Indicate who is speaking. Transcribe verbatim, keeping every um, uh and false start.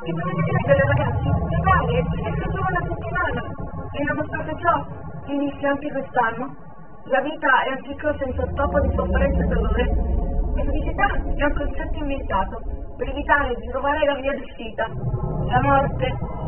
Speaker 1: Che potete credere, ragazzi? Mi pare, è solo una settimana. E nonostante ciò, inizia anche quest'anno. La vita è un ciclo senza stop di sofferenza e dolore. La felicità è un concetto inventato per evitare di trovare la via d'uscita. La morte